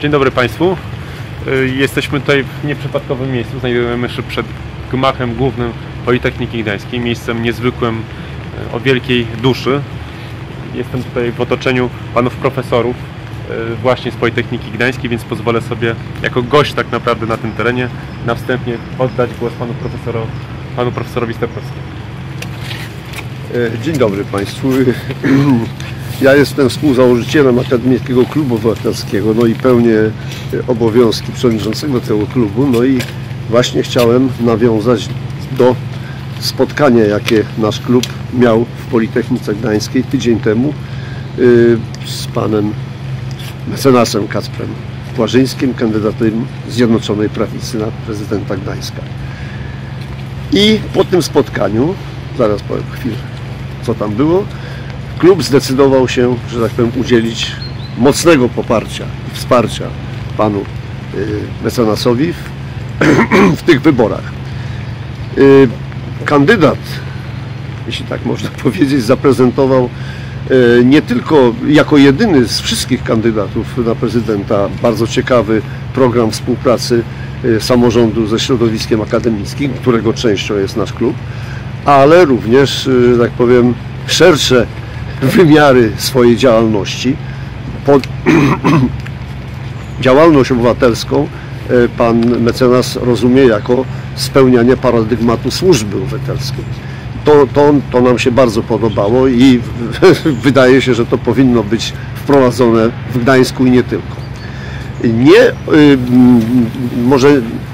Dzień dobry Państwu. Jesteśmy tutaj w nieprzypadkowym miejscu. Znajdujemy się przed gmachem głównym Politechniki Gdańskiej. Miejscem niezwykłym, o wielkiej duszy. Jestem tutaj w otoczeniu panów profesorów właśnie z Politechniki Gdańskiej, więc pozwolę sobie jako gość tak naprawdę na tym terenie na wstępie oddać głos panu profesorowi Stepkowskiemu. Dzień dobry Państwu. Ja jestem współzałożycielem Akademickiego Klubu Obywatelskiego, no i pełnię obowiązki przewodniczącego tego klubu, no i właśnie chciałem nawiązać do spotkania, jakie nasz klub miał w Politechnice Gdańskiej tydzień temu z panem mecenasem Kacprem Płażyńskim, kandydatem Zjednoczonej Prawicy na prezydenta Gdańska. I po tym spotkaniu, zaraz powiem chwilę, co tam było, klub zdecydował się, że tak powiem, udzielić mocnego poparcia i wsparcia panu mecenasowi w tych wyborach. Kandydat, jeśli tak można powiedzieć, zaprezentował nie tylko jako jedyny z wszystkich kandydatów na prezydenta bardzo ciekawy program współpracy samorządu ze środowiskiem akademickim, którego częścią jest nasz klub, ale również, tak powiem, szersze wymiary swojej działalności. Działalność obywatelską pan mecenas rozumie jako spełnianie paradygmatu służby obywatelskiej. To nam się bardzo podobało i wydaje się, że to powinno być wprowadzone w Gdańsku i nie tylko. Może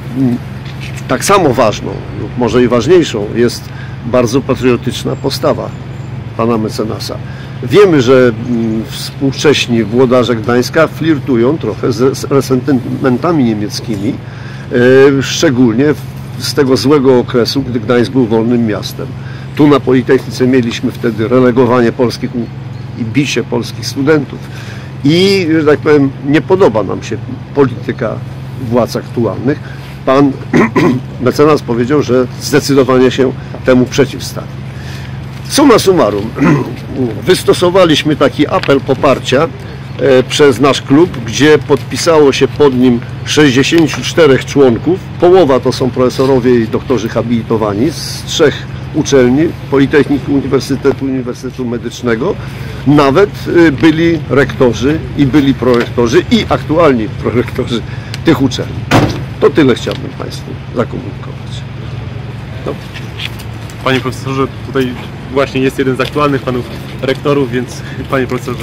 tak samo ważną, lub może i ważniejszą jest bardzo patriotyczna postawa pana mecenasa. Wiemy, że współcześni włodarze Gdańska flirtują trochę z resentymentami niemieckimi, szczególnie z tego złego okresu, gdy Gdańsk był wolnym miastem. Tu na Politechnice mieliśmy wtedy relegowanie polskich i bicie polskich studentów. I, że tak powiem, nie podoba nam się polityka władz aktualnych. Pan mecenas powiedział, że zdecydowanie się temu przeciwstawi. Summa summarum, wystosowaliśmy taki apel poparcia przez nasz klub, gdzie podpisało się pod nim 64 członków. Połowa to są profesorowie i doktorzy habilitowani z 3 uczelni, Politechniki Uniwersytetu Medycznego. Nawet byli rektorzy i byli prorektorzy i aktualni prorektorzy tych uczelni. To tyle chciałbym Państwu zakomunikować. Dobrze. Panie profesorze, tutaj właśnie jest jeden z aktualnych panów rektorów, więc panie profesorze.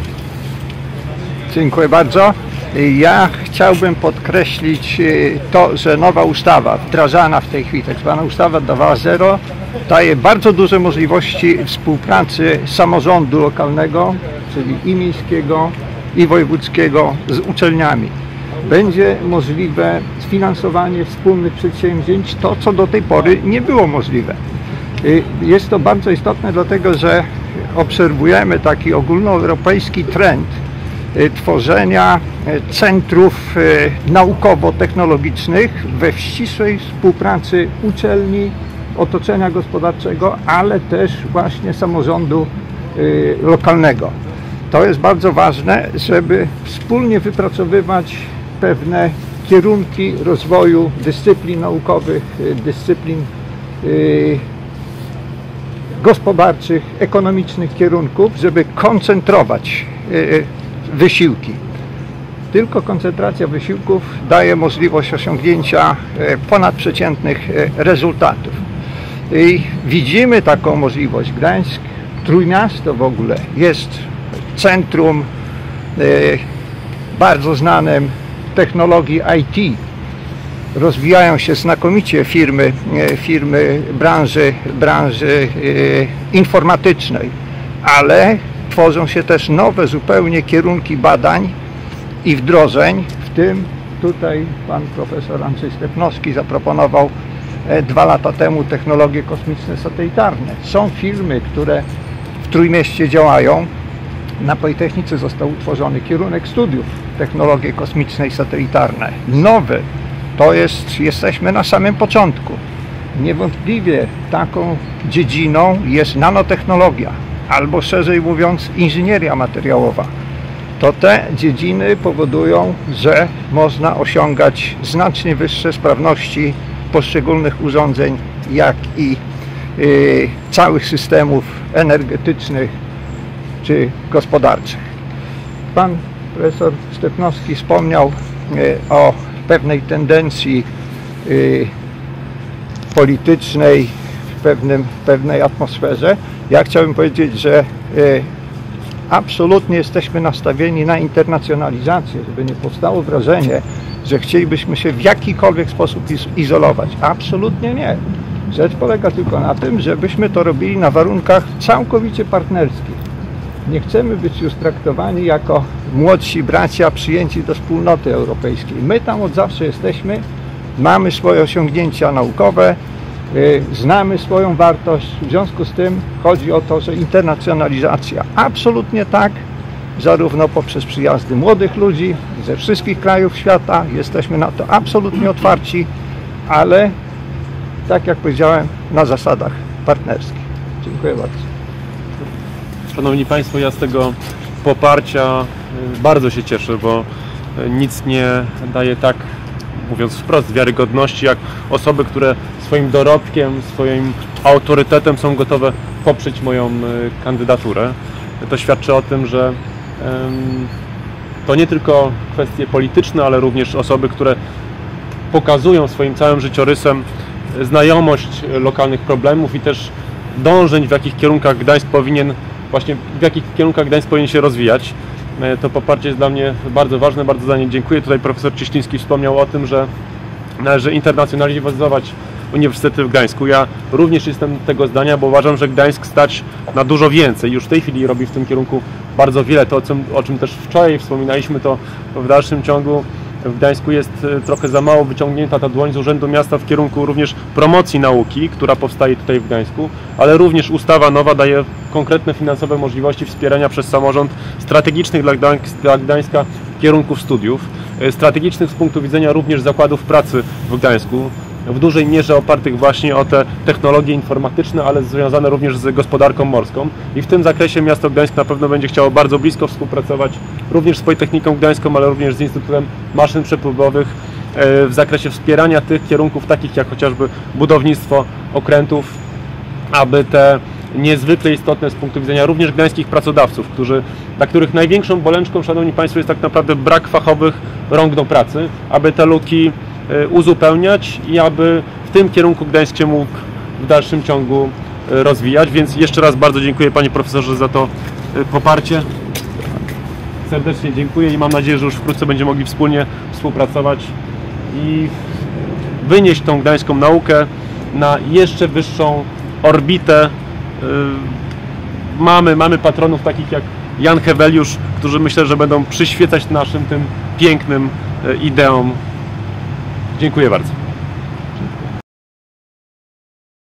Dziękuję bardzo. Ja chciałbym podkreślić to, że nowa ustawa wdrażana w tej chwili, tak zwana ustawa 2.0, daje bardzo duże możliwości współpracy samorządu lokalnego, czyli i miejskiego, i wojewódzkiego z uczelniami. Będzie możliwe sfinansowanie wspólnych przedsięwzięć, to co do tej pory nie było możliwe. Jest to bardzo istotne, dlatego że obserwujemy taki ogólnoeuropejski trend tworzenia centrów naukowo-technologicznych we ścisłej współpracy uczelni, otoczenia gospodarczego, ale też właśnie samorządu lokalnego. To jest bardzo ważne, żeby wspólnie wypracowywać pewne kierunki rozwoju dyscyplin naukowych, dyscyplin gospodarczych, ekonomicznych kierunków, żeby koncentrować wysiłki. Tylko koncentracja wysiłków daje możliwość osiągnięcia ponadprzeciętnych rezultatów. I widzimy taką możliwość. Gdańsk, Trójmiasto w ogóle jest centrum bardzo znanym technologii IT. Rozwijają się znakomicie firmy branży informatycznej, ale tworzą się też nowe zupełnie kierunki badań i wdrożeń, w tym tutaj pan profesor Andrzej Stepnowski zaproponował 2 lata temu technologie kosmiczne satelitarne. Są firmy, które w Trójmieście działają. Na Politechnice został utworzony kierunek studiów technologie kosmiczne i satelitarne. Nowy, to jesteśmy na samym początku. Niewątpliwie taką dziedziną jest nanotechnologia, albo szerzej mówiąc inżynieria materiałowa. to te dziedziny powodują, że można osiągać znacznie wyższe sprawności poszczególnych urządzeń, jak i całych systemów energetycznych czy gospodarczych. Pan profesor Stepnowski wspomniał o pewnej tendencji politycznej w pewnej atmosferze. Ja chciałbym powiedzieć, że absolutnie jesteśmy nastawieni na internacjonalizację, żeby nie powstało wrażenie, że chcielibyśmy się w jakikolwiek sposób izolować. Absolutnie nie. Rzecz polega tylko na tym, żebyśmy to robili na warunkach całkowicie partnerskich. Nie chcemy być już traktowani jako młodsi bracia przyjęci do wspólnoty europejskiej. My tam od zawsze jesteśmy, mamy swoje osiągnięcia naukowe, znamy swoją wartość. W związku z tym chodzi o to, że internacjonalizacja absolutnie tak, zarówno poprzez przyjazdy młodych ludzi ze wszystkich krajów świata, jesteśmy na to absolutnie otwarci, ale tak jak powiedziałem, na zasadach partnerskich. Dziękuję bardzo. Szanowni Państwo, ja z tego poparcia bardzo się cieszę, bo nic nie daje tak, mówiąc wprost, wiarygodności, jak osoby, które swoim dorobkiem, swoim autorytetem są gotowe poprzeć moją kandydaturę. To świadczy o tym, że to nie tylko kwestie polityczne, ale również osoby, które pokazują swoim całym życiorysem znajomość lokalnych problemów i też dążeń, w jakich kierunkach Gdańsk powinien się rozwijać. To poparcie jest dla mnie bardzo ważne, bardzo za nie dziękuję. Tutaj profesor Cieśliński wspomniał o tym, że należy internacjonalizować Uniwersytety w Gdańsku. Ja również jestem tego zdania, bo uważam, że Gdańsk stać na dużo więcej. Już w tej chwili robi w tym kierunku bardzo wiele. To, o czym też wczoraj wspominaliśmy, to w dalszym ciągu w Gdańsku jest trochę za mało wyciągnięta ta dłoń z Urzędu Miasta w kierunku również promocji nauki, która powstaje tutaj w Gdańsku, ale również ustawa nowa daje konkretne finansowe możliwości wspierania przez samorząd strategicznych dla Gdańska kierunków studiów, strategicznych z punktu widzenia również zakładów pracy w Gdańsku, w dużej mierze opartych właśnie o te technologie informatyczne, ale związane również z gospodarką morską. I w tym zakresie miasto Gdańsk na pewno będzie chciało bardzo blisko współpracować również z Politechniką Gdańską, ale również z Instytutem Maszyn Przepływowych w zakresie wspierania tych kierunków, takich jak chociażby budownictwo okrętów, aby te niezwykle istotne z punktu widzenia również gdańskich pracodawców, dla których największą bolączką, szanowni Państwo, jest tak naprawdę brak fachowych rąk do pracy, aby te luki uzupełniać i aby w tym kierunku Gdańsk się mógł w dalszym ciągu rozwijać. Więc jeszcze raz bardzo dziękuję, panie profesorze, za to poparcie. Serdecznie dziękuję i mam nadzieję, że już wkrótce będziemy mogli wspólnie współpracować i wynieść tą gdańską naukę na jeszcze wyższą orbitę. Mamy patronów takich jak Jan Heweliusz, którzy myślę, że będą przyświecać naszym tym pięknym ideom. Dziękuję bardzo.